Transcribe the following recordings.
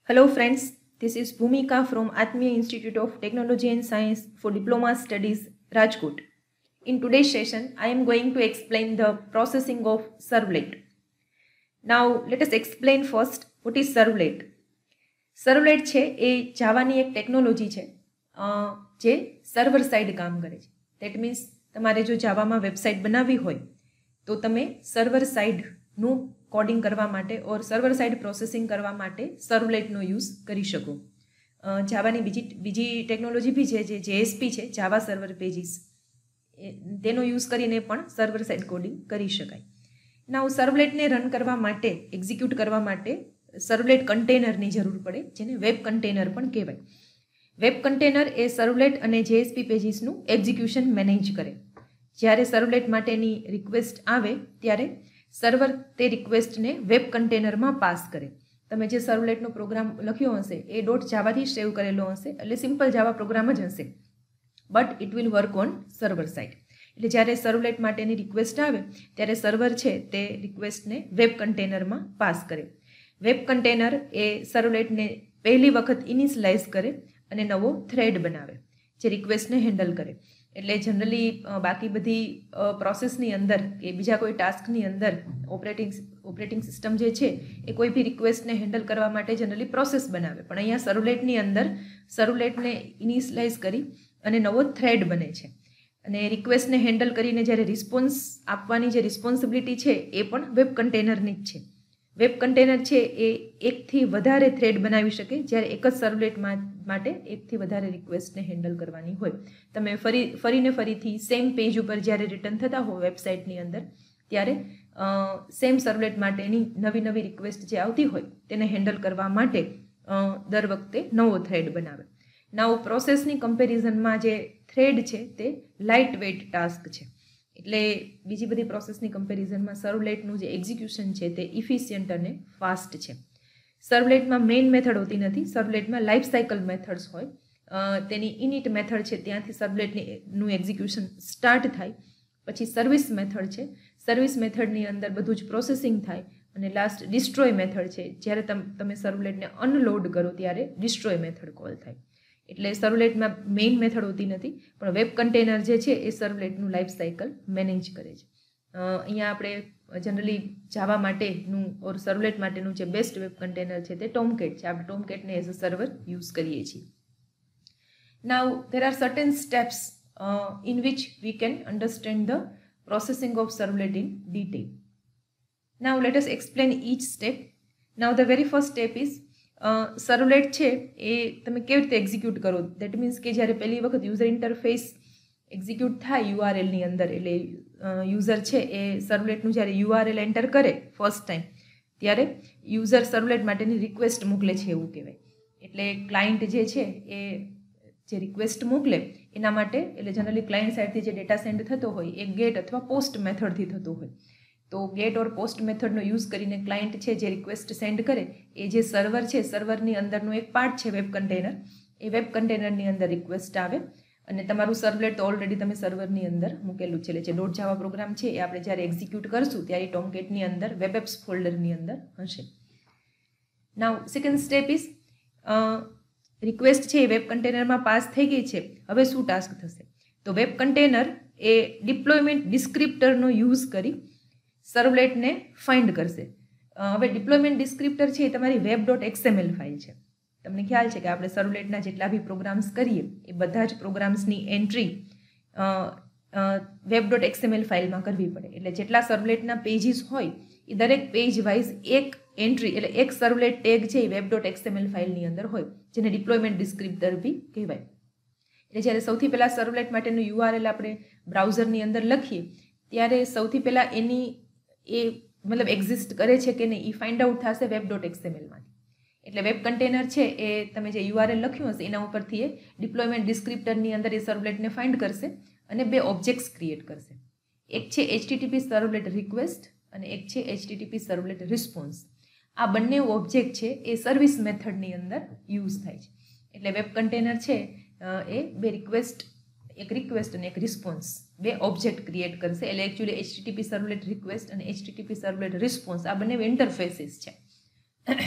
Hello friends, this is Bhumika from Atmiya Institute of Technology and Science for Diploma Studies, Rajkot. In today's session, I am going to explain the processing of servlet. Now, let us explain first what is servlet. Servlet છે એ જાવાની એક technology છે જે server side કામ કરે છે. That means તમારે જો જાવામાં વેબસાઇટ બનાવવી હોય તો તમે સર્વર સાઇડનું કોડિંગ કરવા માટે ઓર સર્વર સાઇડ પ્રોસેસિંગ કરવા માટે સર્વલેટનો યુઝ કરી શકો. જાવાની બીજી ટેકનોલોજી બી છે જે જેએસપી છે, જાવા સર્વર પેજીસ, તેનો યુઝ કરીને પણ સર્વર સાઇડ કોડિંગ કરી શકાય. નાઉ સર્વલેટને રન કરવા માટે, એક્ઝિક્યુટ કરવા માટે સર્વલેટ કન્ટેનરની જરૂર પડે, જેને વેબ કન્ટેનર પણ કહેવાય. વેબ કન્ટેનર એ સર્વલેટ અને જેએસપી પેજીસનું એક્ઝિક્યુશન મેનેજ કરે. જ્યારે સર્વલેટ માટેની રિક્વેસ્ટ આવે ત્યારે સર્વર તે રિક્વેસ્ટને વેબ કન્ટેનરમાં પાસ કરે. તમે જે સર્વલેટનો પ્રોગ્રામ લખ્યો હશે એ .જાવાથી સેવ કરેલો હશે, એટલે સિમ્પલ જાવા પ્રોગ્રામ જ હશે, but it will work on server side. એટલે જ્યારે સર્વલેટ માટેની રિક્વેસ્ટ આવે ત્યારે સર્વર છે તે રિક્વેસ્ટને વેબ કન્ટેનરમાં પાસ કરે. વેબ કન્ટેનર એ સર્વલેટને પહેલી વખત ઇનિશિયલાઇઝ કરે અને નવો થ્રેડ બનાવે જે રિક્વેસ્ટને હેન્ડલ કરે. એટલે જનરલી બાકી બધી પ્રોસેસની અંદર કે બીજા કોઈ ટાસ્કની અંદર ઓપરેટિંગ સિસ્ટમ જે છે એ કોઈ બી રિક્વેસ્ટને હેન્ડલ કરવા માટે જનરલી પ્રોસેસ બનાવે, પણ અહીંયા સર્વલેટની અંદર સર્વલેટને ઇનિશિયલાઇઝ કરી અને નવો થ્રેડ બને છે. અને રિક્વેસ્ટને હેન્ડલ કરીને જ્યારે રિસ્પોન્સ આપવાની જે રિસ્પોન્સિબિલિટી છે એ પણ વેબ કન્ટેનરની જ છે. વેબ કન્ટેનર છે એ એકથી વધારે થ્રેડ બનાવી શકે જ્યારે એક જ સર્વલેટ માટે એકથી વધારે રિક્વેસ્ટને હેન્ડલ કરવાની હોય. તમે ફરીથી સેમ પેજ ઉપર જ્યારે રિટર્ન થતા હો વેબસાઇટની અંદર, ત્યારે સેમ સર્વલેટ માટેની નવી રિક્વેસ્ટ જે આવતી હોય તેને હેન્ડલ કરવા માટે દર વખતે નવો થ્રેડ બનાવે. નાઉ પ્રોસેસની કમ્પેરિઝનમાં જે થ્રેડ છે તે લાઇટ વેઇટ ટાસ્ક છે. એટલે બીજી બધી પ્રોસેસની કમ્પેરિઝનમાં સર્વલેટનું જે એક્ઝિક્યુશન છે તે ઇફિશિયન્ટ અને ફાસ્ટ છે. સર્વલેટમાં મેઇન મેથડ હોતી નથી, સર્વલેટમાં લાઈફ સાયકલ મેથડ્સ હોય. તેની ઇનિટ મેથડ છે ત્યાંથી સર્વલેટનું એક્ઝિક્યુશન સ્ટાર્ટ થાય. પછી સર્વિસ મેથડ છે, સર્વિસ મેથડની અંદર બધું જ પ્રોસેસિંગ થાય. અને લાસ્ટ ડિસ્ટ્રોય મેથડ છે, જ્યારે તમે સર્વલેટને અનલોડ કરો ત્યારે ડિસ્ટ્રોય મેથડ કોલ થાય. એટલે સર્વલેટમાં મેઇન મેથડ હોતી નથી, પણ વેબ કન્ટેનર જે છે એ સર્વલેટનું લાઈફ સાયકલ મેનેજ કરે છે. અહીંયા આપણે જનરલી જાવા માટેનું ઓર સર્વલેટ માટેનું જે બેસ્ટ વેબ કન્ટેનર છે તે ટોમકેટ છે. આપણે ટોમકેટને એઝ અ સર્વર યુઝ કરીએ છીએ. નાઉ there are certain steps in which we can understand the processing of servlet in detail. Now let us explain each step. Now the very first step is સર્વલેટ છે એ તમે કેવી રીતે execute કરો. That means કે જ્યારે પહેલી વખત યુઝર ઇન્ટરફેસ એક્ઝિક્યુટ થાય યુઆરએલની અંદર, એટલે યુઝર છે એ સર્વલેટનું જ્યારે યુઆરએલ એન્ટર કરે ફર્સ્ટ ટાઈમ ત્યારે યુઝર સર્વલેટ માટેની રિક્વેસ્ટ મોકલે છે એવું કહેવાય. એટલે ક્લાયન્ટ જે છે એ જે રિક્વેસ્ટ મોકલે એના માટે, એટલે જનરલી ક્લાયન્ટ સાઇડથી જે ડેટા સેન્ડ થતો હોય એ ગેટ અથવા પોસ્ટ મેથડથી થતો હોય. તો ગેટ ઓર પોસ્ટ મેથડનો યુઝ કરીને ક્લાયન્ટ છે જે રિક્વેસ્ટ સેન્ડ કરે એ જે સર્વર છે, સર્વરની અંદરનું એક પાર્ટ છે વેબ કન્ટેનર, એ વેબ કન્ટેનરની અંદર રિક્વેસ્ટ આવે અને તમારું સર્વલેટ તો ઓલરેડી તમે સર્વરની અંદર મૂકેલું છે. એટલે જે .જાવા પ્રોગ્રામ છે એ આપણે જ્યારે એક્ઝિક્યુટ કરશું ત્યારે ટોમકેટની અંદર વેબ એપ્સ ફોલ્ડરની અંદર હશે. Now second step is request છે એ વેબ કન્ટેનરમાં પાસ થઈ ગઈ છે, હવે શું ટાસ્ક થશે? તો વેબ કન્ટેનર એ ડિપ્લોયમેન્ટ ડિસ્ક્રિપ્ટરનો યુઝ કરી સર્વલેટને ફાઇન્ડ કરશે. હવે ડિપ્લોયમેન્ટ ડિસ્ક્રિપ્ટર છે એ તમારી web.xml ફાઇલ છે. તમને ખ્યાલ છે કે આપણે સર્વલેટના જેટલા બી પ્રોગ્રામ્સ કરીએ એ બધા જ પ્રોગ્રામ્સની એન્ટ્રી web.xml ફાઇલમાં કરવી પડે. એટલે જેટલા સર્વલેટના પેજીસ હોય એ દરેક પેજ વાઇઝ એક એન્ટ્રી, એટલે એક સર્વલેટ ટેગ છે એ web.xml ફાઇલની અંદર હોય, જેને ડિપ્લોયમેન્ટ ડિસ્ક્રિપ્ટર બી કહેવાય. એટલે જ્યારે સૌથી પહેલાં સર્વલેટ માટેનું યુઆરએલ આપણે બ્રાઉઝરની અંદર લખીએ ત્યારે સૌથી પહેલાં એની એ મતલબ એક્ઝિસ્ટ કરે છે કે નહીં એ ફાઇન્ડ આઉટ થશે web.xmlમાંથી. એટલે વેબ કન્ટેનર છે એ તમે જે યુઆરએલ લખ્યું હશે એના ઉપરથી એ ડિપ્લોયમેન્ટ ડિસ્ક્રિપ્ટરની અંદર એ સર્વલેટને ફાઇન્ડ કરશે અને બે ઓબ્જેક્ટ્સ ક્રિએટ કરશે. એક છે HTTP સર્વલેટ રિક્વેસ્ટ અને એક છે HTTP સર્વલેટ રિસ્પોન્સ. આ બંને ઓબ્જેક્ટ છે એ સર્વિસ મેથડની અંદર યુઝ થાય છે. એટલે વેબ કન્ટેનર છે એ બે એક રિક્વેસ્ટ અને એક રિસ્પોન્સ, બે ઓબ્જેક્ટ ક્રિએટ કરશે. એટલે એકચ્યુઅલી HTTP સર્વલેટ રિક્વેસ્ટ અને HTTP સર્વલેટ રિસ્પોન્સ આ બંને ઇન્ટરફેસીસ છે.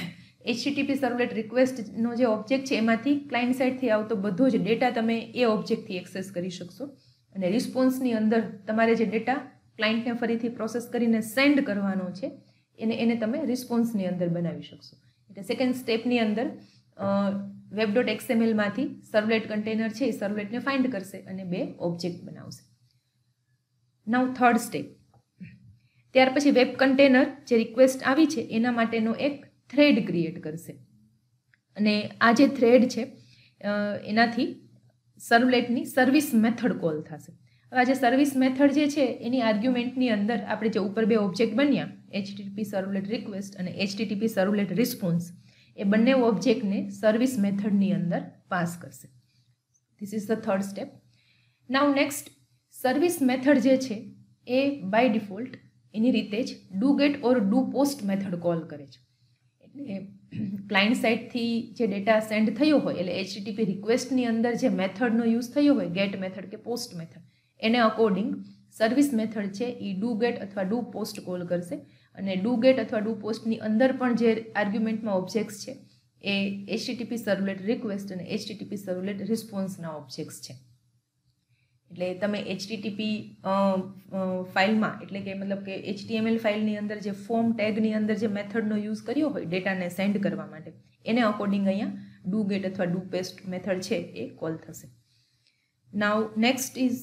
HTTP સર્વલેટ રિક્વેસ્ટનો જે ઓબ્જેક્ટ છે એમાંથી ક્લાયન્ટ સાઇડથી આવતો બધો જ ડેટા તમે એ ઓબ્જેક્ટથી એક્સેસ કરી શકશો. અને રિસ્પોન્સની અંદર તમારે જે ડેટા ક્લાયન્ટને ફરીથી પ્રોસેસ કરીને સેન્ડ કરવાનો છે એને તમે રિસ્પોન્સની અંદર બનાવી શકશો. એટલે સેકન્ડ સ્ટેપની અંદર web.xmlમાંથી સર્વલેટ કન્ટેનર છે એ સર્વલેટને ફાઇન્ડ કરશે અને 2 ઓબ્જેક્ટ બનાવશે. Now third step. ત્યાર પછી વેબ કન્ટેનર જે રિક્વેસ્ટ આવી છે એના માટેનો એક થ્રેડ ક્રિએટ કરશે. અને આ જે થ્રેડ છે એનાથી સર્વલેટની સર્વિસ મેથડ કોલ થશે. હવે આ જે સર્વિસ મેથડ જે છે એની આર્ગ્યુમેન્ટની અંદર આપણે જે ઉપર 2 ઓબ્જેક્ટ બન્યા HTTP સર્વલેટ રિક્વેસ્ટ અને HTTP સર્વલેટ રિસ્પોન્સ એ બંને ઓબ્જેક્ટને સર્વિસ મેથડની અંદર પાસ કરશે. This is the third step. Now next, service method જે છે એ બાય ડિફોલ્ટ એની રીતે જ do get or do post method call કરે છે. એટલે ક્લાયન્ટ સાઇડથી જે ડેટા સેન્ડ થયો હોય એટલે HTTP રિક્વેસ્ટની અંદર જે મેથડનો યુઝ થયો હોય ગેટ મેથડ કે પોસ્ટ મેથડ એને અકોર્ડિંગ સર્વિસ મેથડ છે એ ડુ ગેટ અથવા ડુ પોસ્ટ કોલ કરશે. અને ડુ ગેટ અથવા ડુ પોસ્ટની અંદર પણ જે આર્ગ્યુમેન્ટમાં ઓબ્જેક્ટ્સ છે એ HTTP સર્વલેટ રિક્વેસ્ટ અને HTTP સર્વલેટ રિસ્પોન્સના ઓબ્જેક્ટ્સ છે. એટલે તમે HTTP ફાઇલમાં એટલે કે મતલબ કે HTML ફાઇલની અંદર જે ફોર્મ ટેગની અંદર જે મેથડનો યુઝ કર્યો હોય ડેટાને સેન્ડ કરવા માટે એને અકોર્ડિંગ અહીંયા ડુ ગેટ અથવા ડુ પેસ્ટ મેથડ છે એ કોલ થશે. નાઉ નેક્સ્ટ ઇઝ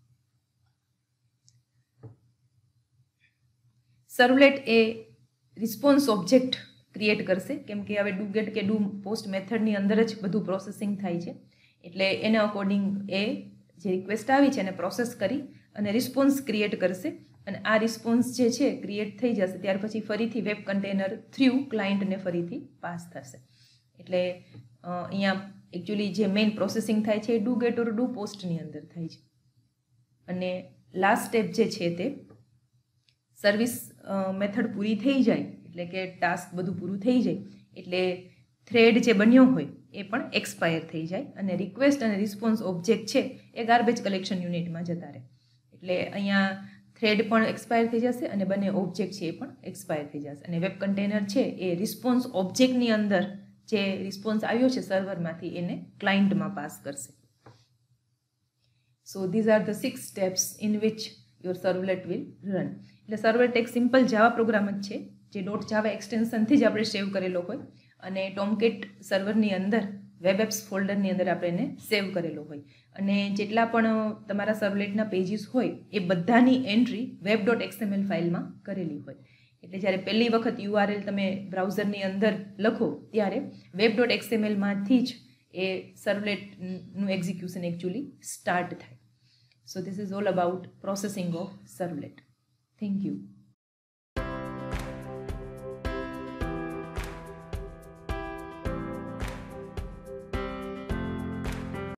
સર્વલેટ એ રિસ્પોન્સ ઓબ્જેક્ટ ક્રિએટ કરશે. કેમ કે હવે ડુ ગેટ કે ડુ પોસ્ટ મેથડની અંદર જ બધું પ્રોસેસિંગ થાય છે. એટલે એને અકોર્ડિંગ એ જે રિક્વેસ્ટ આવી છે એને પ્રોસેસ કરી અને રિસ્પોન્સ ક્રિએટ કરશે. અને આ રિસ્પોન્સ જે છે ક્રિએટ થઈ જશે ત્યાર પછી ફરીથી વેબ કન્ટેનર થ્રુ ક્લાયન્ટને ફરીથી પાસ થશે. એટલે અહીંયા એકચ્યુઅલી જે મેઇન પ્રોસેસિંગ થાય છે એ ડુ ગેટ ઓર ડુ પોસ્ટની અંદર થાય છે. અને લાસ્ટ સ્ટેપ જે છે તે સર્વિસ મેથડ પૂરી થઈ જાય એટલે કે ટાસ્ક બધું પૂરું થઈ જાય એટલે થ્રેડ જે બન્યો હોય એ પણ એક્સપાયર થઈ જાય અને રિક્વેસ્ટ અને રિસ્પોન્સ ઓબ્જેક્ટ છે એ ગાર્બેજ કલેક્શન યુનિટમાં જતા રહે. એટલે અહીંયા થ્રેડ પણ એક્સપાયર થઈ જશે અને બંને ઓબ્જેક્ટ છે એ પણ એક્સપાયર થઈ જશે. અને વેબ કન્ટેનર છે એ રિસ્પોન્સ ઓબ્જેક્ટની અંદર જે રિસ્પોન્સ આવ્યો છે સર્વરમાંથી એને ક્લાયન્ટમાં પાસ કરશે. So these are the 6 steps in which your servlet will run. એટલે સર્વલેટ એક સિમ્પલ જાવા પ્રોગ્રામ જ છે જે .java એક્સટેન્શનથી જ આપણે સેવ કરેલો હોય અને ટોમકેટ સર્વરની અંદર વેબ એપ્સ ફોલ્ડરની અંદર આપણે એને સેવ કરેલો હોય. અને જેટલા પણ તમારા સર્વલેટના પેજીસ હોય એ બધાની એન્ટ્રી web.xml ફાઇલમાં કરેલી હોય. એટલે જ્યારે પહેલી વખત URL તમે બ્રાઉઝરની અંદર લખો ત્યારે web.xml જ એ સર્વલેટનું એક્ઝિક્યુશન એકચ્યુઅલી સ્ટાર્ટ થાય. So this is all about processing of servlet. Thank you.